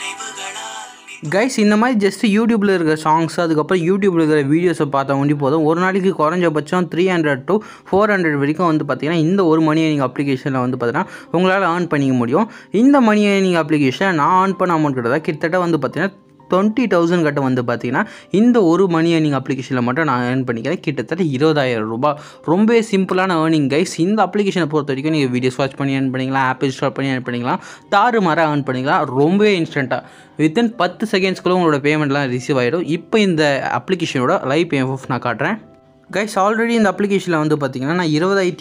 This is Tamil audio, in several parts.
கைஸ் இந்த மாதிரி ஜஸ்ட் யூடியூப்பில் இருக்கிற சாங்ஸ் அதுக்கப்புறம் யூடியூப்பில் இருக்கிற வீடியோஸை பார்த்தா ஒண்டி போதும். ஒரு நாளைக்கு குறைஞ்சபட்சம் 300 to 400 வரைக்கும் வந்து பார்த்தீங்கன்னா இந்த ஒரு மணி ஏர்னிங் அப்ளிகேஷனில் வந்து பார்த்தீங்கன்னா உங்களால் ஏர்ன் பண்ணிக்க முடியும். இந்த மணி ஏர்னிங் அப்ளிகேஷனை நான் ஏர்ன் பண்ண அமௌண்ட் கிட்டத்தட்ட வந்து பார்த்தீங்கன்னா 20,000 கிட்ட வந்து பார்த்தீங்கன்னா இந்த ஒரு மணி ஏர்னிங் அப்ளிகேஷனில் மட்டும் நான் ஏர்ன் பண்ணிக்கிறேன். கிட்டத்தட்ட 20,000 ரூபாய். ரொம்பவே சிம்பிளான ஏர்னிங் கைஸ். இந்த அப்ளிகேஷனை பொறுத்த வரைக்கும் நீங்கள் வீடியோஸ் வாட்ச் பண்ணி ஏர்ன் பண்ணிக்கலாம், ஆப் இன்ஸ்டால் பண்ணி ஏர்ன் பண்ணிக்கலாம், தாறுமாறாக ஏர்ன் பண்ணிக்கலாம். ரொம்பவே இன்ஸ்டண்ட்டாக வித்தின் 10 செகண்ட்ஸ்க்குள்ள உங்களோட பேமெண்ட்லாம் ரிசீவ் ஆகிடும். இப்போ இந்த அப்ளிகேஷனோட லைவ் பேமெண்ட் நான் காட்டுறேன். கைஸ் ஆல்ரெடி இந்த அப்ளிகேஷனில் வந்து பார்த்தீங்கன்னா நான்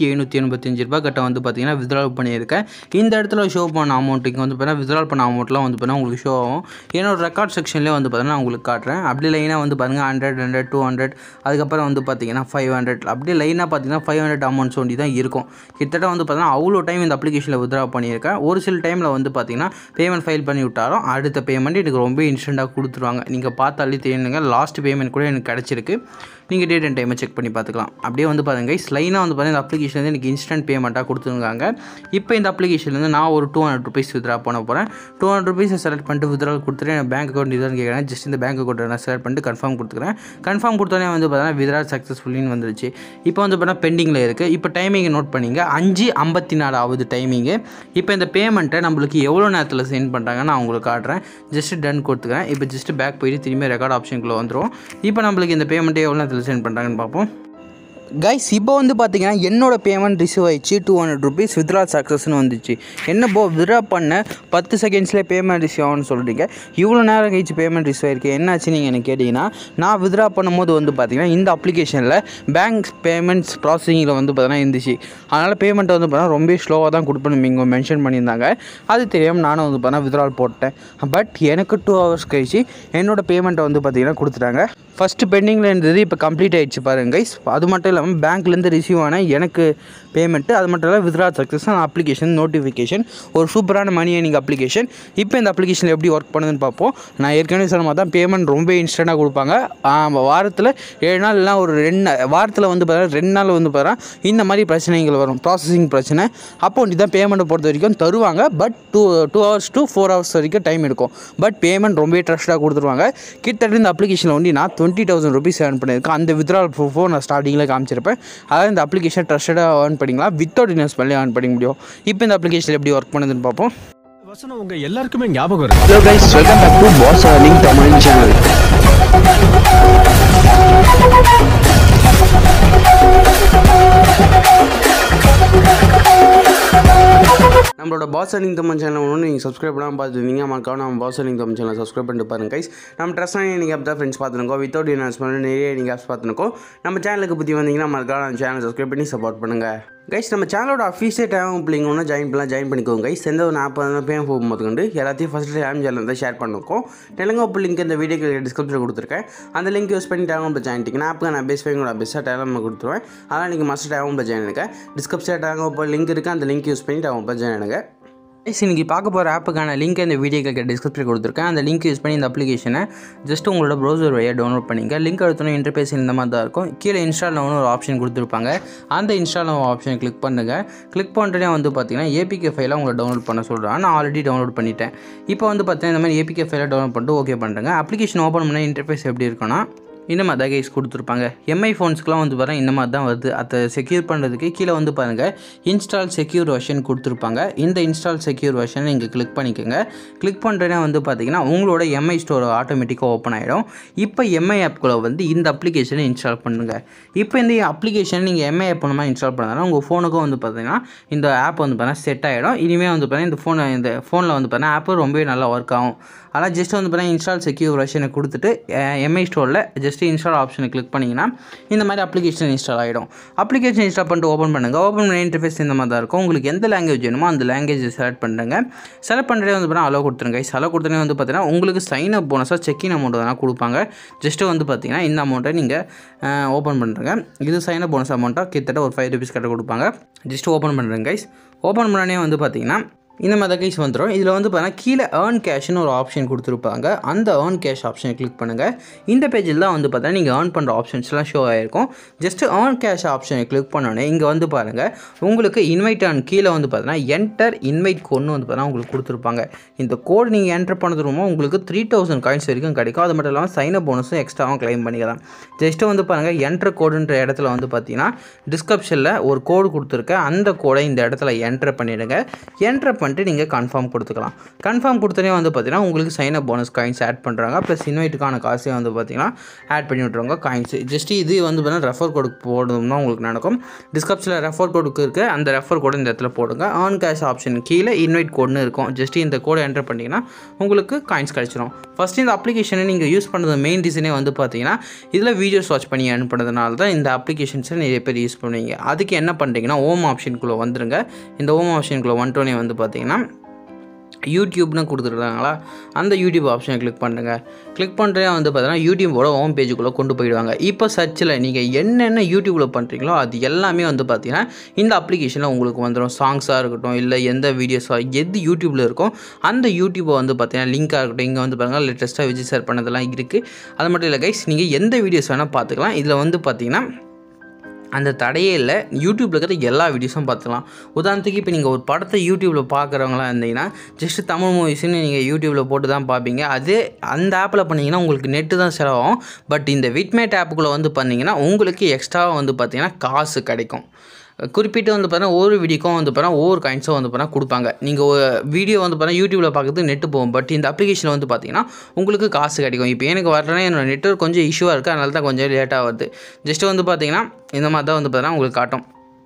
20,585 ரூபாய் கிட்ட வந்து பார்த்தீங்கன்னா வித்ட்ரால் பண்ணியிருக்கேன். இந்த இடத்துல ஷோ பண்ண அமௌண்ட் இங்கே வந்து பார்த்தீங்கன்னா வித்ட்ரால் பண்ண அமௌண்ட்லாம் வந்து பார்த்தீங்கன்னா உங்களுக்கு ஷோ ஆகும். என்னோட ரெக்கார்ட் செக்ஷன்லேயே வந்து பார்த்தீங்கன்னா நான் உங்களுக்கு காட்டுறேன். அப்படி லைனாக வந்து பாருங்கள் 100, 200 அதுக்கப்புறம் வந்து பார்த்தீங்கன்னா 500 அப்படியே லைனாக பார்த்தீங்கன்னா 500 அமௌண்ட்ஸ் ஒண்டி தான் இருக்கும். கிட்டத்தட்ட வந்து பார்த்தீங்கன்னா அவ்வளோ டைம் இந்த அப்ளிகேஷனில் வித்ட்ரா பண்ணியிருக்கேன். ஒரு சில டைமில் வந்து பார்த்தீங்கன்னா பேமெண்ட் ஃபைல் பண்ணி விட்டாலும் அடுத்த பேமெண்ட் எனக்கு ரொம்ப இன்ஸ்டண்ட்டாக கொடுத்துருவாங்க. நீங்கள் பார்த்தாலே தெரியுங்க, லாஸ்ட் பேமெண்ட் கூட எனக்கு கிடச்சிருக்கு. நீங்கள் டேட் அண்ட் டைமை செக் பண்ணி பார்த்துக்கலாம். அப்படியே வந்து பாருங்க லைனாக வந்து பார்த்தீங்கன்னா இந்த அப்ளிகேஷன் வந்து எனக்கு இன்ஸ்டன்ட் பேமெண்ட்டாக கொடுத்துருக்காங்க. இப்போ இந்த அப்ளிகேஷன்லேருந்து நான் ஒரு 200 rupees வித்ட்ரா பண்ண போகிறேன். 200 rupees செலக்ட் பண்ணிட்டு வித்ட்ரா கொடுத்துட்டு என் பேங்க் அக்கௌண்ட் இதுன்னு கேட்குறேன். ஜஸ்ட் இந்த பேங்க் அக்கௌண்ட் நான் செலக்ட் பண்ணிட்டு கன்ஃபார்ம் கொடுத்துக்கிறேன். கன்ஃபார்ம் கொடுத்தோன்னே வந்து பார்த்தீங்கன்னா வித்ட்ரா சக்ஸஸ்ஃபுல்லின்னு வந்துருச்சு. இப்போ வந்து பார்த்தீங்கன்னா பெண்டிங்கில் இருக்குது. இப்போ டைமிங்கை நோட் பண்ணிங்க, 5:54 ஆகுது டைமிங்கு. இப்போ இந்த பேமெண்ட்டை நம்மளுக்கு எவ்வளோ நேரத்தில் சென்ட் பண்ணுறாங்கன்னு நான் உங்களுக்கு காட்டுறேன். ஜஸ்ட் டன் கொடுத்துக்கிறேன். இப்போ ஜஸ்ட் பேக் போயிட்டு திரும்பி ரெக்கார்ட் ஆப்ஷனுக்குள்ளே வந்துடும். இப்போ நம்மளுக்கு இந்த பேமெண்ட்டை எவ்வளோ நேரத்தில் சென்ட் பண்ணுறாங்கன்னு பார்ப்போம். கைஸ் இப்போ வந்து பார்த்தீங்கன்னா என்னோட பேமெண்ட் ரிசீவ் ஆயிடுச்சு. 200 rupees வித்ட்ரா சக்ஸஸ்னு வந்துச்சு. என்ன வித்ட்ரா பண்ண 10 செகண்ட்ஸ்லேயே பேமெண்ட் ரிசீவ் ஆகும்னு சொல்கிறீங்க. இவ்வளோ நேரம் கழிச்சு பேமெண்ட் ரிசீவ் ஆயிருக்கு. என்னாச்சு நீங்கள் எனக்கு கேட்டிங்கன்னா, நான் வித்ட்ரா பண்ணும்போது வந்து பார்த்தீங்கன்னா இந்த அப்ளிகேஷனில் பேங்க் பேமெண்ட்ஸ் ப்ராசஸிங்கில் வந்து பார்த்தீங்கன்னா இருந்துச்சு. அதனால் பேமெண்ட்டை வந்து பார்த்தீங்கன்னா ரொம்ப ஸ்லோவாக தான் கொடுப்பேன் இங்கே மென்ஷன் பண்ணியிருந்தாங்க. அது தெரியாமல் நானும் வந்து பார்த்தீங்கன்னா வித்ட்ரால் போட்டேன். பட் எனக்கு 2 hours கழிச்சு என்னோடய பேமெண்ட்டை வந்து பார்த்தீங்கன்னா கொடுத்துட்டாங்க. ஃபஸ்ட்டு பெண்டிங்கில் இருந்தது இப்போ கம்ப்ளீட் ஆகிடுச்சு பாருங்க கைஸ். அது மட்டும் இல்லாமல் பேங்க்லேருந்து ரிசீவ் ஆன எனக்கு பேமெண்ட்டு, அது மட்டும் இல்லாமல் வித்ட்ரா சக்ஸஸ் அப்ளிகேஷன் நோட்டிஃபிகேஷன் ஒரு சூப்பரான மணி ஏர்னிங் அப்ளிகேஷன். இப்போ இந்த அப்ளிகேஷனில் எப்படி ஒர்க் பண்ணுதுன்னு பார்ப்போம். நான் ஏற்கனவே சொன்ன மாதிரி தான் பேமெண்ட் ரொம்ப இன்ஸ்டண்ட்டாக கொடுப்பாங்க. வாரத்தில் 7 நாள் இல்லைனா ஒரு 2 வாரத்தில் வந்து பார்த்தீங்கன்னா 2 நாள் வந்து பார்த்தீங்கன்னா இந்த மாதிரி பிரச்சனைகள் வரும், ப்ராசஸிங் பிரச்சனை. அப்போ தான் பேமெண்ட்டை பொறுத்த வரைக்கும் தருவாங்க. பட் 2 hours to 4 hours வரைக்கும் டைம் எடுக்கும். பட் பேமெண்ட் ரொம்ப ட்ரஸ்ட்டாக கொடுத்துருவாங்க. கிட்டத்தட்ட இந்த அப்ளிகேஷனில் வந்து நான் 20,000 rupees ஏர்ன் பண்ணியிருக்கேன். அந்த வித்ட்ரால் ப்ரூஃபோ நான் ஸ்டார்டிங்கில் காமிச்சிருப்பேன். அதாவது இந்த அப்ளிகேஷன் ட்ரஸ்டடாக ஏர்ன் பண்ணிக்கலாம், வித்தவுட் இன்வெஸ்ட்மெண்ட்லேயே ஏர்ன் பண்ணிக்க முடியும். இப்போ இந்த அப்ளிகேஷன் எப்படி ஒர்க் பண்ணுதுன்னு பார்ப்போம். வசனம் உங்க எல்லாருக்குமே ஞாபகம் இருக்கு. Hello guys, welcome back to boss earning Tamil channel. நம்மளோட பாஸ் ஏர்னிங் தமிழ் சேனல் ஒன்று நீங்கள் சப்ஸ்கிரைப் பண்ணாமல் பார்த்துருந்தீங்க. மறக்காம நம்ம boss earning Tamil channel subscribe பண்ணிட்டு பாருங்க கைஸ். நம்ம ட்ரஸ்டான ஏர்னிங் ஆப் தான் ஃப்ரெண்ட்ஸ் பார்த்துருக்கோம். வித்தவுட் இன்வெஸ்ட்மெண்ட் நிறைய ஏர்னிங் ஆப்ஸ் பார்த்துருக்கோம். நம்ம சேனலுக்கு பற்றி வந்தீங்கன்னா மறக்காம நம்ம சேனல் சப்ஸ்கிரைப் பண்ணி சப்போர்ட் பண்ணுங்கள் கைஸ். நம்ம சேனலோட அஃபீஷியல் டைம் பிள்ளைங்க ஒன்று ஜாயின் பண்ணிக்கோங்க கைஸ். எந்த ஒரு ஆப் பேம் போகும்போது எல்லாத்தையும் ஃபஸ்ட்டு டைம் சேனல் தான் ஷேர் பண்ணிருக்கோம். டெலங்கோப் லிங்க் இந்த வீடியோக்கு டிஸ்கிரிப்ஷனில் கொடுத்துருக்கேன். அந்த லிங்க் யூஸ் பண்ணி டைம் ஜாயின் பண்ணிங்கன்னா ஆப்புக்கு நான் பேஸ்பேங்கோட பெஸ்ட்டாக டைம் கொடுத்துருவேன். அதனால் நீங்கள் மஸ்ட் டைம் ஜாயின் பண்ணுங்க. டிஸ்கிரிப்ஷனில் டைம் லிங்க் இருக்குது, அந்த லிங்க் யூஸ் பண்ணி டைம் ஜாயின் பண்ணுங்க. இன்றைக்கி பார்க்க போகிற ஆப்புக்கான லிங்க் இந்த வீடியோக்கு டிஸ்கிரிப்ஷனில் கொடுத்துருக்கேன். அந்த லிங்க் யூஸ் பண்ணி இந்த அப்ளிகேஷனை ஜஸ்ட் உங்களோட ப்ரௌசர் வழியாக டவுன்லோட் பண்ணிங்க. லிங்க் எடுத்தோன்னே இன்டர்ஃபேஸ் இந்த மாதிரி தான் இருக்கும். கீழே இன்ஸ்டால் ஒரு ஆப்ஷன் கொடுத்துருப்பாங்க. அந்த இன்ஸ்டால் ஆப்ஷன் கிளிக் பண்ணுங்கள். கிளிக் பண்ணுறதே வந்து பார்த்தீங்கன்னா ஏபிகே ஃபைலை உங்களை டவுன்லோட் பண்ண சொல்கிறேன். நான் ஆல்ரெடி டவுன்லோட் பண்ணிட்டேன். இப்போ வந்து பார்த்தீங்கன்னா இந்த மாதிரி ஏபிகே ஃபைலை டவுன்லோட் பண்ணிட்டு ஓகே பண்ணுறேங்க. அப்ளிகேஷன் ஓப்பன் பண்ண இன்டர்ஃபேஸ் எப்படி இருக்குன்னா இந்த மாதிரி தான் கைஸ் கொடுத்துருப்பாங்க. எம்ஐ ஃபோன்ஸ்க்குலாம் வந்து பாருங்கள் இந்த மாதிரி தான் வருது. அதை செக்யூர் பண்ணுறதுக்கு கீழே வந்து பாருங்கள் இன்ஸ்டால் செக்யூர் வெர்ஷன் கொடுத்துருப்பாங்க. இந்த இன்ஸ்டால் செக்யூர் வெர்ஷனை நீங்கள் கிளிக் பண்ணிக்கோங்க. கிளிக் பண்ணுறேன்னா வந்து பார்த்தீங்கன்னா உங்களோட எம்ஐ ஸ்டோர் ஆட்டோமேட்டிக்காக ஓப்பன் ஆகிடும். இப்போ எம்ஐ ஆப்குள்ளே வந்து இந்த அப்ளிகேஷனை இன்ஸ்டால் பண்ணுங்கள். இப்போ இந்த அப்ளிகேஷன் நீங்கள் எம்ஐ ஆப் மூலமாக இன்ஸ்டால் பண்ணதால உங்கள் ஃபோனுக்கும் வந்து பார்த்தீங்கன்னா இந்த ஆப் வந்து பார்த்தீங்கன்னா செட் ஆகிடும். இனிமேல் வந்து பார்த்தீங்கன்னா இந்த ஃபோனில் வந்து பார்த்தீங்கன்னா ஆப்பு ரொம்பவே நல்லா ஒர்க் ஆகும். ஆனால் ஜஸ்ட் வந்து பார்த்தீங்கன்னா இன்ஸ்டால் செக்யூர் வெர்ஷனை கொடுத்துட்டு எம்ஐ ஸ்டோரில் ஜஸ்ட் இன்ஸ்டால் ஆப்ஷனை கிளிக் பண்ணிங்கன்னா இந்த மாதிரி அப்ளிகேஷன் இன்ஸ்டால் ஆகிடும். அப்ளிகேஷன் இன்ஸ்டால் பண்ணிட்டு ஓப்பன் பண்ணுங்கள். ஓப்பன் பண்ண இன்டர்ஃபேஸ் இந்த மாதிரி தான் இருக்கும். உங்களுக்கு எந்த லாங்குவேஜ் வேணுமோ அந்த லாங்குவேஜ் செலக்ட் பண்ணுங்க. செலக்ட் பண்ணுறதே வந்து பார்த்தீங்கன்னா அலோ கொடுத்துருங்க. அலோ கொடுத்தனே வந்து பார்த்தீங்கன்னா உங்களுக்கு சைன் அப் போனஸாக செக்இன் அமௌண்ட் தான் கொடுப்பாங்க. ஜஸ்ட்டு வந்து பார்த்தீங்கன்னா இந்த அமௌண்ட்டை நீங்கள் ஓப்பன் பண்ணுறங்க. இது சைன் அப் போனஸ் அமௌண்ட்டாக கிட்டத்தட்ட ஒரு 5 rupees கிட்ட கொடுப்பாங்க. ஜஸ்ட்டு ஓப்பன் பண்ணுறேங்க கைஸ். ஓப்பன் பண்ணனே வந்து பார்த்தீங்கன்னா இந்த மாதிரி கைஸ் வந்துடும். இதில் வந்து பார்த்தீங்கன்னா கீழே ஏர்ன் கேஷ்னு ஒரு ஆப்ஷன் கொடுத்துருப்பாங்க. அந்த ஏர்ன் கேஷ் ஆப்ஷனை கிளிக் பண்ணுங்கள். இந்த பேஜில் தான் வந்து பார்த்தீங்கன்னா நீங்கள் ஏர்ன் பண்ணுற ஆப்ஷன்ஸ்லாம் ஷோ ஆகிருக்கும். ஜஸ்ட்டு ஏர்ன் கேஷ் ஆப்ஷனை கிளிக் பண்ணோன்னே இங்கே வந்து பாருங்கள், உங்களுக்கு இன்வைட் ஆன் கீழே வந்து பார்த்தீங்கன்னா என்டர் இன்வைட் கோட்னு வந்து பார்த்தீங்கன்னா உங்களுக்கு கொடுத்துருப்பாங்க. இந்த கோட் நீங்கள் என்டர் பண்ணது ரொம்ப உங்களுக்கு 3000 காயின்ஸ் வரைக்கும் கிடைக்கும். அது மட்டும் இல்லாமல் சைன் அப் போனஸும் எக்ஸ்ட்ராவும் கிளைம் பண்ணிக்கலாம். ஜஸ்ட்டு வந்து பாருங்கள், என்டர் கோடுன்ற இடத்துல வந்து பார்த்தீங்கன்னா டிஸ்கிரிப்ஷனில் ஒரு கோடு கொடுத்துருக்கேன். அந்த கோடை இந்த இடத்துல என்டர் பண்ணிவிடுங்க. என்டர் பண்ணிட்டு நீங்கள் கன்ஃபார்ம் கொடுத்துக்கலாம். கன்ஃபார்ம் கொடுத்தனே வந்து பார்த்தீங்கன்னா உங்களுக்கு sign up bonus coins add பண்ணுறாங்க. ப்ளஸ் இன்வைட்டுக்கான காசையும் வந்து பார்த்தீங்கன்னா ஆட் பண்ணி விட்ருவாங்க காயின்ஸ். ஜஸ்ட் இது வந்து பார்த்தீங்கன்னா ரெஃபர் கோடுக்கு போடணும்னா உங்களுக்கு நடக்கும். டிஸ்கிரிப்ஷனில் ரெஃபர் கோடுக்கு இருக்குது. அந்த ரெஃபர் கோடு இந்த இடத்துல போடுங்க. ஏர்ன் கேஷ் ஆப்ஷன் கீழே இன்வைட் கோடுன்னு இருக்கும். ஜஸ்ட் இந்த கோடை என்டர் பண்ணிங்கன்னா உங்களுக்கு காயின்ஸ் கிடச்சிரும். ஃபஸ்ட்டு இந்த அப்ளிகேஷனை நீங்கள் யூஸ் பண்ணுறது மெயின் ரீசனே வந்து பார்த்தீங்கன்னா இதில் வீடியோஸ் வாட்ச் பண்ணி ஏர்ன் பண்ணுறதுனால தான் இந்த அப்ளிகேஷன்ஸை நிறைய பேர் யூஸ் பண்ணுவீங்க. அதுக்கு என்ன பண்ணுறீங்கன்னா ஹோம் ஆப்ஷனுக்குள்ளே வந்துருங்க. இந்த ஹோம் ஆப்ஷனுக்குள்ளே வந்துட்டோன்னே வந்து பார்த்தீங்கன்னா யூடியூப்னு கொடுத்துருக்காங்களா, அந்த யூடியூப் ஆப்ஷனை கிளிக் பண்ணுங்கள். கிளிக் பண்ணுறே வந்து பார்த்தீங்கன்னா யூடியூபோட ஹோம் பேஜுக்குள்ளே கொண்டு போயிடுவாங்க. இப்போ சர்ச்சில் நீங்கள் என்னென்ன யூடியூப்பில் பண்ணுறீங்களோ அது எல்லாமே வந்து பார்த்தீங்கன்னா இந்த அப்ளிகேஷனில் உங்களுக்கு வந்துடும். சாங்ஸாக இருக்கட்டும், இல்லை எந்த வீடியோஸாக எது யூடியூப்பில் இருக்கும் அந்த யூடியூப்பை வந்து பார்த்தீங்கன்னா லிங்காக இருக்கட்டும், இங்கே வந்து பாருங்கள் லேட்டஸ்ட்டாக விஜய் சார் பண்ணதெல்லாம் இருக்குது. அது மட்டும் இல்லை கைஸ், நீங்கள் எந்த வீடியோஸ் வேணால் பார்த்துக்கலாம். இதில் வந்து பார்த்தீங்கன்னா அந்த தடையே இல்லை. யூடியூப்பில் இருக்கிற எல்லா வீடியோஸும் பார்த்துக்கலாம். உதாரணத்துக்கு இப்போ நீங்கள் ஒரு படத்தை யூடியூப்பில் பார்க்குறவங்களாம் இருந்தீங்கன்னா ஜஸ்ட்டு தமிழ் மூவிஸ்ன்னு நீங்கள் யூடியூப்பில் போட்டு தான் பார்ப்பீங்க. அதே அந்த ஆப்பில் பண்ணிங்கன்னா உங்களுக்கு நெட்டு தான் செலவாகும். பட் இந்த விட்மேட் ஆப்புக்குள்ளே வந்து பண்ணிங்கன்னா உங்களுக்கு எக்ஸ்ட்ராவாக வந்து பார்த்திங்கன்னா காசு கிடைக்கும். குறிப்பிட்டு வந்து பார்த்தீங்கன்னா ஒவ்வொரு வீடியோக்கும் வந்து பார்த்தீங்கன்னா ஒவ்வொரு காயின்ஸும் வந்து பார்த்தீங்கன்னா கொடுப்பாங்க. நீங்கள் வீடியோ வந்து பார்த்தீங்கன்னா யூடியூப்பில் பார்க்குறது நெட்டு போகும். பட் இந்த அப்ளிகேஷனில் வந்து பார்த்தீங்கன்னா உங்களுக்கு காசு கிடைக்கும். இப்போ எனக்கு வரலன்னா என்னோடய நெட்வொர்க் கொஞ்சம் இஷ்யூவாக இருக்குது, அதனால தான் கொஞ்சம் லேட்டாக வருது. ஜஸ்ட்டு வந்து பார்த்தீங்கன்னா இந்த மாதிரி தான் வந்து பார்த்தீங்கன்னா உங்களுக்கு காட்டும்.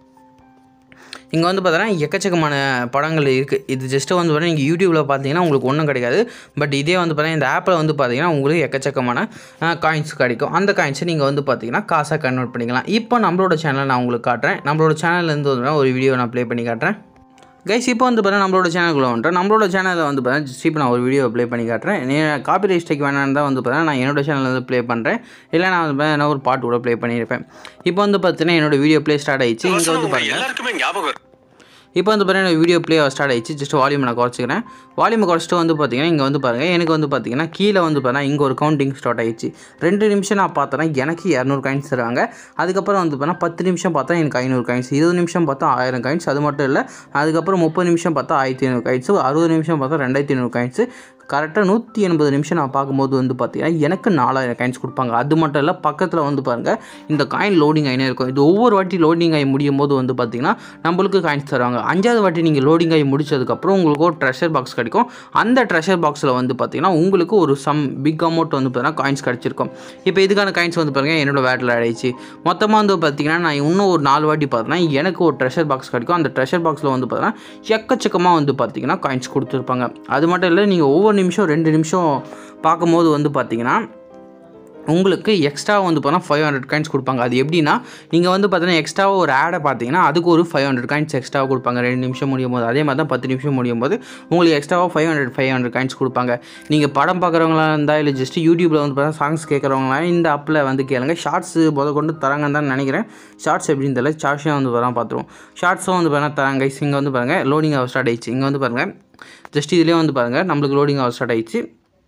இங்கே வந்து பார்த்தீங்கன்னா எக்கச்சக்கமான படங்கள் இருக்குது. இது ஜஸ்ட்டு வந்து பார்த்தீங்கன்னா நீங்கள் யூடியூப்பில் பார்த்தீங்கன்னா உங்களுக்கு ஒன்றும் கிடைக்காது. பட் இதே வந்து பார்த்தீங்கன்னா இந்த ஆப்பில் வந்து பார்த்தீங்கன்னா உங்களுக்கு எக்கச்சக்கமான காயின்ஸ் கிடைக்கும். அந்த காயின்ஸை நீங்கள் வந்து பார்த்தீங்கன்னா காசாக கன்வெர்ட் பண்ணிக்கலாம். இப்போ நம்மளோட சேனல் நான் உங்களுக்கு காட்டுறேன். நம்மளோட சேனல்லேருந்து வந்து ஒரு வீடியோ நான் ப்ளே பண்ணி காட்டுறேன். கைஸ், இப்போ வந்து பார்த்தீங்கன்னா நம்மளோட சேனலுக்குள்ள வந்துட்டேன். நம்மளோட சேனலில் வந்து பார்த்தீங்கன்னா ஜஸ்ட் இப்போ நான் ஒரு வீடியோ ப்ளே பண்ணி காட்டுறேன். காப்பி ஸ்ட்ரைக் வேணான்னு தான் வந்து பார்த்தீங்கன்னா நான் என்னோட சேனலில் வந்து ப்ளே பண்ணுறேன். இல்லை நான் வந்து நான் ஒரு பாட்டு கூட ப்ளே பண்ணியிருப்பேன். இப்போ வந்து பார்த்தீங்கன்னா என்னோட வீடியோ ப்ளே ஸ்டார்ட் ஆயிடுச்சு. இங்கே வந்து பாருங்கள், இப்போ வந்து பார்த்தீங்கன்னா வீடியோ ப்ளே ஸ்டார்ட் ஆயிடுச்சு. ஜஸ்ட் வால்யூம் நான் குறைச்சிக்கிறேன். வால்யூம் குறைச்சிட்டு வந்து பார்த்தீங்கன்னா இங்கே வந்து பாருங்கள், எனக்கு வந்து பார்த்தீங்கன்னா கீழே வந்து பார்த்தீங்கன்னா இங்கே ஒரு கவுண்டிங் ஸ்டார்ட் ஆயிடுச்சு. 2 நிமிஷம் நான் பார்த்தேன்னா எனக்கு 200 காயின்ஸ் தருவாங்க. அதுக்கப்புறம் வந்து பார்த்தீங்கன்னா 10 நிமிஷம் பார்த்தா எனக்கு 500 காயின்ஸ், 20 நிமிஷம் பார்த்தா 1000 காயின்ஸ். அது மட்டும் இல்லை, அதுக்கப்புறம் 30 நிமிஷம் பார்த்தா 1500 காயின்ஸு, 60 நிமிஷம் பார்த்தா 2500 காயின்ஸு. கரெக்டாக 180 நிமிஷம் நான் பார்க்கும்போது வந்து பார்த்தீங்கன்னா எனக்கு 4000 காயின்ஸ் கொடுப்பாங்க. அது மட்டும் இல்லை, பக்கத்தில் வந்து பாருங்கள் இந்த காயின் லோடிங் ஆகினே இருக்கும். இது ஒவ்வொரு வாட்டி லோடிங் ஆகி முடியும் போது வந்து பார்த்திங்கன்னா நம்மளுக்கு காயின்ஸ் தருவாங்க. 5வது வாட்டி நீங்கள் லோடிங் ஆகி முடிச்சதுக்கப்புறம் உங்களுக்கு ஒரு ட்ரெஷர் பாக்ஸ் கிடைக்கும். அந்த ட்ரெஷர் பாக்ஸில் வந்து பார்த்திங்கன்னா உங்களுக்கு ஒரு பிக் அமௌண்ட் வந்து பார்த்தீங்கன்னா காயின்ஸ் கிடச்சிருக்கும். இப்போ இதுக்கான காயின்ஸ் வந்து பாருங்கள் என்னோட வேட்டில் ஆகிடுச்சு. மொத்தமாக வந்து பார்த்திங்கன்னா நான் இன்னும் ஒரு 4 வாட்டி பார்த்தேன்னா எனக்கு ஒரு ட்ரெஷர் பாக்ஸ் கிடைக்கும். அந்த ட்ரெஷர் பாக்ஸில் வந்து பார்த்தீங்கன்னா எக்கச்சக்கமாக வந்து பார்த்திங்கன்னா காயின்ஸ் கொடுத்துருப்பாங்க. அது மட்டும் இல்லை, நீங்கள் ஒவ்வொரு நிமிஷம் 2 நிமிஷம் பார்க்கும்போது வந்து பார்த்தீங்கன்னா உங்களுக்கு எக்ஸ்ட்ரா வந்து பார்த்தீங்கன்னா 500 காயின்ஸ் கொடுப்பாங்க. அது எப்படின்னா நீங்கள் வந்து பார்த்தீங்கன்னா எக்ஸ்ட்ராவாக ஒரு ஆடை பார்த்தீங்கன்னா அதுக்கு ஒரு 500 காயின்ஸ் எக்ஸ்ட்ராவாக கொடுப்பாங்க 2 நிமிஷம் முடியும் போது. அதே மாதிரி தான் 10 நிமிஷம் முடியும் போது உங்களுக்கு எக்ஸ்ட்ராவாக 500 காயின்ஸ் கொடுப்பாங்க. நீங்கள் படம் பார்க்குறவங்களா இருந்தால் இல்லை ஜஸ்ட் யூடியூப்பில் வந்து பார்த்தீங்கன்னா சாங்ஸ் கேட்குறவங்களா இந்த ஆப்பில் வந்து கேளுங்க. ஷார்ட்ஸ் கொண்டு தராங்கன்னு தான் நினைக்கிறேன். ஷார்ட்ஸ் எப்படின்னு தெரியல, ஷார்ட்ஸும் வந்து பார்த்தா பார்த்துருவோம். ஷார்ட்ஸும் வந்து பார்த்தீங்கன்னா தராங்க. இங்கே வந்து பாருங்கள் லோடிங் ஆக ஸ்டார்ட் ஆயிடுச்சு. இங்கே வந்து பாருங்கள் ஜஸ்ட் இதிலே வந்து பாருங்கள் நம்மளுக்கு லோடிங் ஆக ஸ்டார்ட் ஆயிடுச்சு.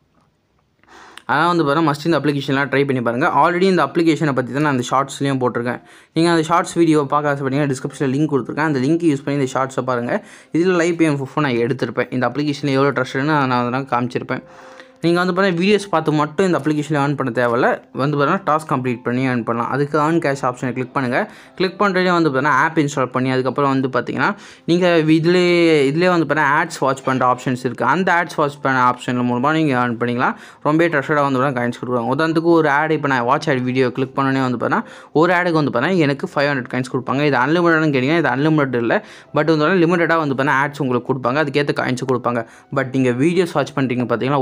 அதான் வந்து பாருங்கள் மஸ்ட் இந்த அப்ளிகேஷன்லாம் ட்ரை பண்ணி பாருங்கள். ஆல்ரெடி இந்த அப்ளிகேஷனை பற்றி தான் நான் அந்த ஷார்ட்ஸ்லேயும் போட்டிருக்கேன். நீங்கள் அந்த ஷார்ட்ஸ் வீடியோ பார்க்க ஆசைப்பட்டீங்கன்னா டிஸ்கிரிப்ஷனில் லிங்க் கொடுத்துருக்கேன். அந்த லிங்க் யூஸ் பண்ணி இந்த ஷார்ட்ஸை பாருங்கள். இதில் லைவ் PM நான் எடுத்திருப்பேன். இந்த அப்ளிகேஷனில் எவ்வளோ ட்ரஸ்ட்னு நான் அதெல்லாம் காமிச்சிருப்பேன். நீங்கள் வந்து பார்த்தீங்கன்னா வீடியோஸ் பார்த்து மட்டும் இந்த அப்ளிகேஷனில் ஏர்ன் பண்ண தேவையில்ல. வந்து பார்த்தீங்கன்னா டாஸ்க் கம்ப்ளீட் பண்ணி ஏர்ன் பண்ணலாம். அதுக்கு ஏர்ன் கேஷ் ஆப்ஷனை கிளிக் பண்ணுங்கள். கிளிக் பண்ணுறதே வந்து பார்த்தீங்கன்னா ஆப் இன்ஸ்டால் பண்ணி அதுக்கப்புறம் வந்து பார்த்தீங்கன்னா நீங்கள் இதிலே வந்து பார்த்தீங்கன்னா ஆட்ஸ் வாட்ச் பண்ணுற ஆப்ஷன்ஸ் இருக்குது. அந்த ஆட்ஸ் வாட்ச் பண்ண ஆப்ஷன் மூலமாக நீங்கள் ஏர்ன் பண்ணிக்கலாம். ரொம்ப ட்ரஸ்டடாக வந்து பார்த்தீங்கன்னா காயின்ஸ் கொடுக்குறாங்க. உதாரணத்துக்கு ஒரு ஆட் இப்போ நான் வாட்ச் ஆட் வீடியோ கிளிக் பண்ணோன்னே வந்து பார்த்தீங்கன்னா ஒரு ஆடுக்கு வந்து பார்த்தீங்கன்னா எனக்கு 500 காயின்ஸ் கொடுப்பாங்க. இது அன்லிமிட்டட்னு கேட்டிங்கன்னா இது அன்லிமிட்டட் இல்லை. பட் வந்து லிமிட்டடாக வந்து பார்த்தீங்கன்னா ஆட்ஸ் உங்களுக்கு கொடுப்பாங்க. அதுக்கேற்ற காயின்ஸ் கொடுப்பாங்க. பட் நீங்கள் வீடியோஸ் வாட்ச் பண்ணுறீங்க பார்த்தீங்கன்னா ஒரு படம்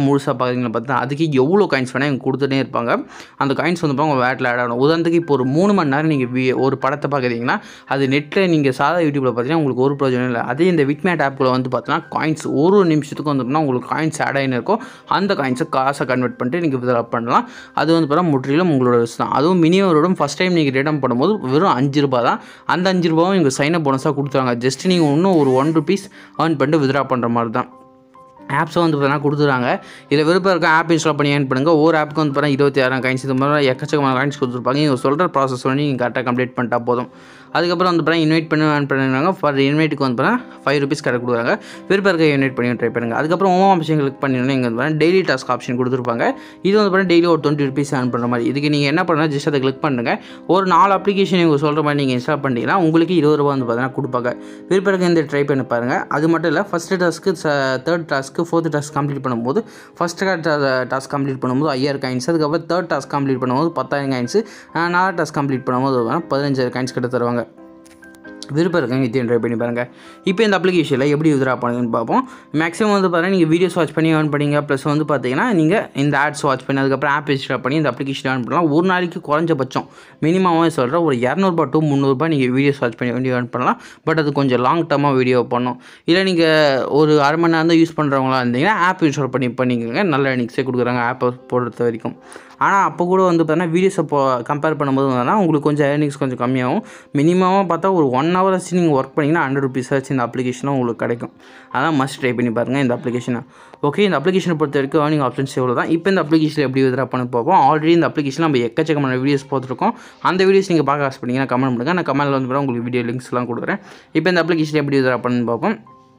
முழுசாக பார்க்குறீங்களா பார்த்தா அதுக்கு எவ்வளோ காயின்ஸ் வேணால் இங்கே கொடுத்துட்டே இருப்பாங்க. அந்த காயின்ஸ் வந்து உங்கள் வேட்டில் ஆட் ஆகணும். உதாரணத்துக்கு இப்போ ஒரு 3 மணி நேரம் நீங்கள் ஒரு படத்தை பார்க்குறீங்கன்னா அது நெட்டில் நீங்கள் சாதா யூடியூப்பில் பார்த்தீங்கன்னா உங்களுக்கு ஒரு பிரயோஜனம் இல்லை. அதே இந்த விட்மேட் ஆப்பில் வந்து பார்த்தீங்கன்னா காயின்ஸ் ஒரு நிமிஷத்துக்கு வந்து உங்களுக்கு காயின்ஸ் ஆட் ஆகின்னு இருக்கும். அந்த காயின்ஸை காசை கன்வெர்ட் பண்ணிட்டு நீங்கள் வித்ட்ரா பண்ணலாம். அது வந்து பார்த்தா முற்றிலும் உங்களோட ரிஸ்க் தான். அதுவும் மினிமம் ஃபஸ்ட் டைம் நீங்கள் ரிட்டர்ன் பண்ணும்போது வெறும் 5 ரூபா தான். அந்த 5 ரூபாவும் நீங்கள் சைன் அப் போனஸாக கொடுத்துருவாங்க. ஜஸ்ட் நீங்கள் இன்னும் ஒரு 1 ரூபீஸ் ஏர்ன் பண்ணிட்டு வித்ட்ரா பண்ணுற மாதிரி தான். ஆப்ஸை வந்து பார்த்தீங்கன்னா கொடுத்துருவாங்க. இதில் விருப்பம் இருக்க ஆப் இன்ஸ்டால் பண்ணி ஏர்ன் பண்ணுங்கள். ஒவ்வொரு ஆப்புக்கு வந்து பார்த்தீங்கன்னா 26,000 காயின்ஸ் இது மாதிரி எக்கச்சக்கமான காயின்ஸ் கொடுத்துருப்பாங்க. நீங்கள் சொல்கிற ப்ராசஸ் பண்ணி நீங்கள் கரெக்டாக கம்ப்ளீட் பண்ணிட்டா போதும். அதுக்கப்புறம் வந்து பார்த்தீங்கன்னா இன்வைட் பண்ணி ஏர்ன் பண்ணுவாங்க. ஃபார் இன்வைட்டுக்கு வந்து பார்த்தீங்கன்னா 5 ரூபீஸ் கடை கொடுக்குறாங்க. விருப்பம் இருக்க இன்வைட் பண்ணி ட்ரை பண்ணுங்கள். அதுக்கப்புறம் ஹோம் ஆப்ஷன் கிளிக் பண்ணிங்கன்னா இங்கே வந்து டெய்லி டாஸ்க் ஆப்ஷன் கொடுத்துருப்பாங்க. இது வந்து பார்த்தீங்கன்னா டெய்லி ஒரு 20 ரூபீஸ் ஏர்ன் பண்ணுற மாதிரி. இதுக்கு நீங்கள் என்ன பண்ணால் ஜஸ்ட் அதை கிளிக் பண்ணுங்கள். ஒரு 4 அப்ளிகேஷன் நீங்கள் சொல்கிற மாதிரி நீங்கள் இன்ஸ்டால் பண்ணிட்டீங்கன்னா உங்களுக்கு 20 ரூபா வந்து பார்த்தீங்கன்னா கொடுப்பாங்க. விருப்பம் இருக்க இந்த ட்ரை பண்ணி பாருங்கள். அது மட்டும் இல்லை first task 3rd task 4th task complete பண்ணும்போது ஃபஸ்ட்டு டாஸ்க் கம்ப்ளீட் பண்ணும்போது 5000 காயின்ஸ், அதுக்கப்புறம் 3rd டாஸ்க் கம்ப்ளீட் பண்ணும்போது 10,000 காயின்ஸ், 4th டாஸ்க் கம்ப்ளீட் பண்ணும்போது 15,000 காயின்ஸ் கிட்ட தருவாங்க. விருப்பம் இருக்காங்க இதையும் ட்ரை பண்ணி பாருங்கள். இப்போ இந்த அப்ளிகேஷனில் எப்படி வித்ட்ரா பண்ணுதுன்னு பார்ப்போம். மேக்ஸிமம் வந்து பார்த்தீங்கன்னா நீங்கள் வீடியோஸ் வாட்ச் பண்ணி ஏர்ன் பண்ணிங்க. ப்ளஸ் வந்து பார்த்தீங்கன்னா நீங்கள் இந்த ஆட்ஸ் வாட்ச் பண்ணி அதுக்கப்புறம் ஆப் இன்ஸ்டால் பண்ணி இந்த அப்ளிகேஷன் ஏர்ன் பண்ணலாம். ஒரு நாளைக்கு குறைஞ்சபட்சம் மினிமமாக சொல்கிறேன் ஒரு 200 to 300 நீங்கள் வீடியோஸ் வாட்ச் பண்ணி வேண்டி ஏர்ன் பண்ணலாம். பட் அது கொஞ்சம் லாங் டர்மாக வீடியோ பண்ணணும். இல்லை நீங்கள் ஒரு அரை மணி நேரம் தான் யூஸ் பண்ணுறவங்களா இருந்தீங்கன்னா ஆப் இன்ஸ்டால் பண்ணிக்கோங்க. நல்ல எர்னிங்ஸே கொடுக்குறாங்க ஆப்பை பொறுத்த வரைக்கும். ஆனால் அப்போ கூட வந்து பார்த்தீங்கன்னா வீடியோஸை கம்பேர் பண்ணும்போது வந்து உங்களுக்கு கொஞ்சம் ஏர்னிங்ஸ் கொஞ்சம் கம்மியாகும். மினிமமாக பார்த்தா ஒரு 1 hour நீங்கள் ஒர்க் பண்ணிங்கன்னா 100 rupees ஆச்சு இந்த அப்ளிகேஷனும் உங்களுக்கு கிடைக்கும். அதான் மஸ்ட் ட்ரை பண்ணி பாருங்கள் இந்த அப்ளிகேஷனை. ஓகே, இந்த அப்ளிகேஷனை பொறுத்த வரைக்கும் ஏர்னிங் ஆப்ஷன்ஸ் எவ்வளோ தான். இப்போ இந்த அப்ளிகேஷன் எப்படி வித்ட்ரா பண்ண பார்ப்போம். ஆல்ரெடி இந்த அப்ளிகேஷன் நம்ம எக்கச்சக்கமான வீடியோஸ் பார்த்துருக்கோம். அந்த வீடியோஸ் நீங்கள் பார்க்க ஆசைப்பட்டீங்கன்னா கமெண்ட் பண்ணுங்கள். நான் கமெண்ட்டில் வந்து உங்களுக்கு வீடியோ லிங்க்ஸ்லாம் கொடுக்குறேன். இப்போ இந்த அப்ளிகேஷன் எப்படி வித்ட்ரா பண்ணு பார்ப்போம்.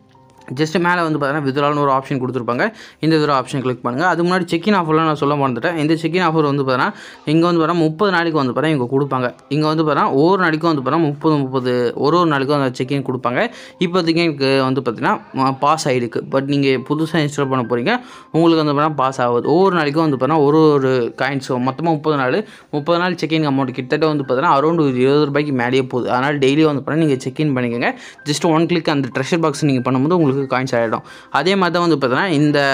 ஜஸ்ட் மேலே வந்து பார்த்தீங்கன்னா வித்ட்ரால்னு ஒரு ஆப்ஷன் கொடுத்துருப்பாங்க. இந்த வித்ட்ரா ஆப்ஷன் கிளிக் பண்ணுங்கள். அது முன்னாடி செக்இன் ஆஃபர்லாம் நான் சொல்ல மறந்துட்டேன். இந்த செக்இன் ஆஃபர் வந்து பார்த்தீங்கன்னா இங்கே வந்து பார்த்தீங்கன்னா 30 நாளைக்கு வந்து பார்த்தீங்கன்னா இங்கே கொடுப்பாங்க. இங்கே வந்து பார்த்தீங்கன்னா ஒவ்வொரு நாளைக்கும் வந்து பார்த்தீங்கன்னா 30 ஒரு நாளைக்கும் அந்த செக்இன் கொடுப்பாங்க. இப்போதைக்கு எனக்கு வந்து பார்த்தீங்கன்னா பாஸ் ஆகிருக்கு. பட் நீங்கள் புதுசாக இன்ஸ்டால் பண்ண போகிறீங்க உங்களுக்கு வந்து பார்த்தீங்கன்னா பாஸ் ஆகுது. ஒவ்வொரு நாளைக்கும் வந்து பார்த்தீங்கன்னா ஒரு காயின்ஸும் மொத்தமாக 30 நாள் செக்இன் அமௌண்ட் கிட்டத்தட்ட வந்து பார்த்தீங்கன்னா அரௌண்ட் 20 ரூபாய்க்கு மேலேயே போகுது. அதனால் டெய்லி வந்து பார்த்தீங்கன்னா நீங்கள் செக்இன் பண்ணிக்கோங்க. ஜஸ்ட் 1 கிளிக் அந்த ட்ரெஷர் பாக்ஸ் நீங்கள் பண்ணும்போது உங்களுக்கு காயின்ஸ் ஆகிடும். அதே மாதிரி தான் வந்து பார்த்தீங்கன்னா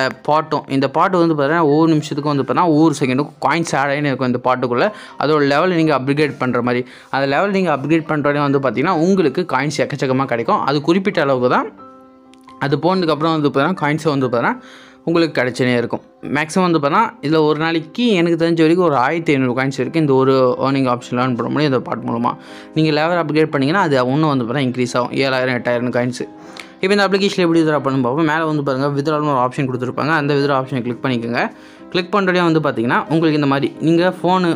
இந்த பாட்டு வந்து பார்த்தீங்கன்னா ஒவ்வொரு நிமிஷத்துக்கும் வந்து பார்த்தீங்கன்னா ஒவ்வொரு செகண்டுக்கும் காயின்ஸ் ஆட் ஆகினே இருக்கும். இந்த பாட்டுக்குள்ளே அதோட லெவல் நீங்கள் அப்கிரேட் பண்ணுற மாதிரி அந்த லெவல் நீங்கள் அப்கிரேட் பண்ணுறதே வந்து பார்த்தீங்கன்னா உங்களுக்கு காயின்ஸ் எக்கச்சக்கமாக கிடைக்கும். அது குறிப்பிட்ட அளவுக்கு தான். அது போனதுக்கப்புறம் வந்து பார்த்தீங்கன்னா காயின்ஸை வந்து பார்த்தீங்கன்னா உங்களுக்கு கிடச்சினே இருக்கும். மேக்ஸிமம் வந்து பார்த்தீங்கன்னா இதில் ஒரு நாளைக்கு எனக்கு தெரிஞ்ச வரைக்கும் ஒரு 1500 காயின்ஸ் இருக்குது. இந்த ஒரு ஏர்னிங் ஆப்ஷன் ஏர்ன் பண்ண முடியும் இந்த பாட் மூலமாக. நீங்கள் லெவல் அப்கிரேட் பண்ணிங்கன்னா அது இன்னும் வந்து பார்த்தீங்கன்னா இன்க்ரீஸ் ஆகும் 7000 8000 காயின்ஸ். இப்போ இந்த அப்ளிகேஷன் எப்படி வித்ட்ரா பண்ணணும் பார்ப்போம். மேலே வந்து பாருங்கள் வித்ட்ரால்னு ஒரு ஆப்ஷன் கொடுத்துருப்பாங்க. அந்த வித்ட்ரா ஆப்ஷனை கிளிக் பண்ணிக்கோங்க. கிளிக் பண்ணுறதே வந்து பார்த்தீங்கன்னா உங்களுக்கு இந்த மாதிரி நீங்கள்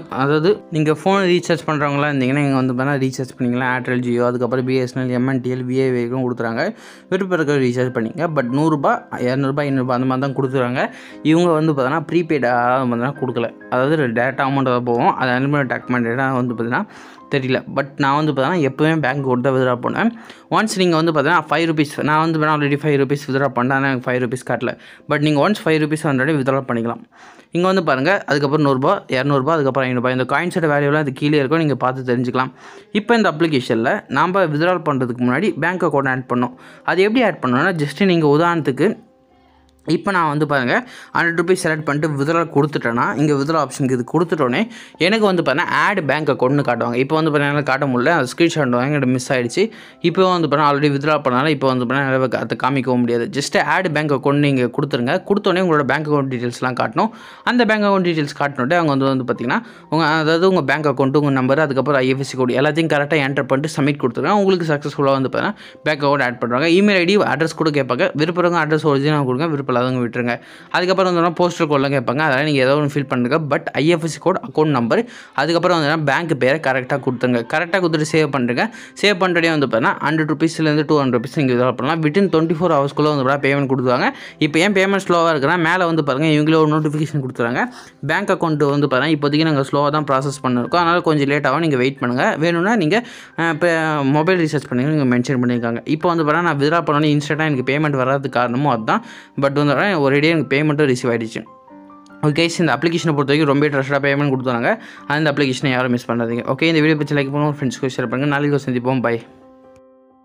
ஃபோனு ரீசார்ஜ் பண்ணுறவங்களா இருந்தீங்கன்னா இங்கே வந்து பார்த்தீங்கன்னா ரீசார்ஜ் பண்ணிக்கலாம். ஏர்டெல், ஜியோ, அதுக்கப்புறம் BSNL, MNTL, VI வரைக்கும் கொடுத்துறாங்க. விருப்பம் இருக்க ரீசார்ஜ் பண்ணிங்க. பட் 100 ரூபா 200 500 அந்த மாதிரி தான் கொடுத்துறாங்க. இவங்க வந்து பார்த்தீங்கன்னா ப்ரீபெய்டாக வந்து கொடுக்கல. அதாவது டேட்டா அமௌண்ட் தான் போகும். அது அன்லிமிட்டட் டாக்குமெண்ட்டாக வந்து பார்த்தீங்கன்னா தெரியல. பட் நான் வந்து பார்த்தீங்கன்னா எப்போவுமே பேங்க் கொடுத்து தான் வித்ட்ரா பண்ணேன். ஒன்ஸ் நீங்கள் வந்து பார்த்தீங்கன்னா 5 ரூபீஸ் நான் வந்து ஆல்ரெடி 5 ரூபீஸ் வித்ட்ரா பண்ணேன். ஆனால் எனக்கு 5 ரூபீஸ் காட்டல. பட் நீங்கள் ஒன்ஸ் 5 ரூபீஸ் ஆல்ரெடி வித்ட்ரா பண்ணிக்கலாம். இங்கே வந்து பாருங்கள் அதுக்கப்புறம் 100 ரூபா 200 ரூபா அதுக்கப்புறம் 500 ரூபாய். இந்த காயின்ஸோட வேல்யூலாம் அது கீழே இருக்கும். நீங்கள் பார்த்து தெரிஞ்சுக்கலாம். இப்போ இந்த அப்ளிகேஷனில் நம்ம வித்ட்ரா பண்ணுறதுக்கு முன்னாடி பேங்க் அக்கௌண்ட் ஆட் பண்ணோம். அது எப்படி ஆட் பண்ணணும்னா ஜஸ்ட்டு நீங்கள் உதாரணத்துக்கு இப்போ நான் வந்து பாருங்கள் 100 ரூபீஸ் செலக்ட் பண்ணிட்டு வித்ட்ரா கொடுத்துட்டேன்னா இங்கே வித்ட்ரா ஆப்ஷனுக்கு இது கொடுத்துட்டோன்னே எனக்கு வந்து பார்த்தீங்கன்னா ஆட் பேங்க் அக்கௌண்ட்னு காட்டுவாங்க. இப்போ வந்து பார்த்தீங்கன்னா காட்ட முடியல. அது ஸ்க்ரீன்ஷாட் எங்கிட்ட மிஸ் ஆகிடுச்சு. இப்போ வந்து பார்த்தீங்கன்னா ஆல்ரெடி வித்ட்ரா பண்ணாலும் இப்போ வந்து பார்த்தீங்கன்னா அதை காமிக்கவும் முடியாது. ஜஸ்ட் ஆட் பேங்க் அக்கௌண்ட் நீங்கள் கொடுத்துருங்க. கொடுத்தோன்னே உங்களோட பேங்க் அக்கௌண்ட் டீட்டெயில்ஸ்லாம் காட்டணும். அந்த பேங்க் அக்கௌண்ட் டீட்டெயில்ஸ் காட்டினோட்டே அவங்க வந்து பார்த்தீங்கன்னா உங்கள் பேங்க் அக்கௌண்ட்டு உங்கள் நம்பர் அதுக்கப்புறம் IFSC கோடு எல்லாத்தையும் கரெக்டாக என்டர் பண்ணிட்டு சப்மிட் கொடுத்துருங்க. உங்களுக்கு சக்ஸஸ்ஃபுல்லாக வந்து பார்த்தீங்கன்னா பேங்க் அக்கௌண்ட் ஆட் பண்ணுறாங்க. இமெயில் ஐடி அட்ரஸ் கூட கேட்பாங்க. விருப்பம் அட்ரஸ் ஒரிஜினல் கொடுங்க. விருப்பம் அதவங்க விட்டுருங்க. அதுக்கப்புறம் வந்து போஸ்டல் கோட்லாம் கேட்பாங்க. அதெல்லாம் நீங்கள் ஏதோ ஒன்று ஃபில் பண்ணுங்க. But IFSC code account number அதுக்கப்புறம் வந்து பேங்க் பேரை கரெக்டாக கொடுத்துருங்க. கரெக்டாக கொடுத்துட்டு சேவ் பண்ணுறேங்க. சேவ் பண்ணுறதே வந்து பார்த்தீங்கன்னா 100 ரூபீஸ்லேருந்து 200 ரூபீஸ் நீங்கள் வித்ட்ரா பண்ணலாம். வித்தின் 24 ஹவர்ஸ்க்குள்ளே வந்து பேமெண்ட் கொடுத்துருவாங்க. இப்போ ஏன் பேமெண்ட் ஸ்லோவாக இருக்குன்னா மேலே வந்து பாருங்கள் இவங்களே ஒரு நோட்டிஃபிகேஷன் கொடுத்துறாங்க. பேங்க் அக்கௌண்ட் வந்து பாருங்கள் இப்போதைக்கு நாங்கள் ஸ்லோவாக தான் ப்ராசஸ் பண்ணிருக்கோம். அதனால் கொஞ்சம் லேட்டாகவும் நீங்கள் வெயிட் பண்ணுங்கள். வேணும்னா நீங்கள் இப்போ மொபைல் ரீசார்ஜ் பண்ணி நீங்கள் மென்ஷன் பண்ணியிருக்காங்க. இப்போ வந்து பாருங்கள் நான் வித்ட்ரா பண்ணோன்னே இன்ஸ்டன்ட்டாக எனக்கு பேமெண்ட் வராதுக்கு காரணமும் அதுதான். பட் வந்து ஒரேடியாக எனக்கு பேமெண்ட்டும் ரிசீவ் ஆகிடுச்சு. ஓகே, இந்த அப்ளிகேஷனை பொறுத்த வரைக்கும் ரொம்ப ட்ரஸ்டாக பேமெண்ட் கொடுத்தாங்க. அந்த அப்ளிகேஷனை யாரும் மிஸ் பண்ணாதீங்க. ஓகே, இந்த வீடியோ பற்றி லைக் பண்ணுவோம், ஃப்ரெண்ட்ஸ்க்கு ஷேர் பண்ணுங்கள். நாளைக்கு சந்திப்போம். பை.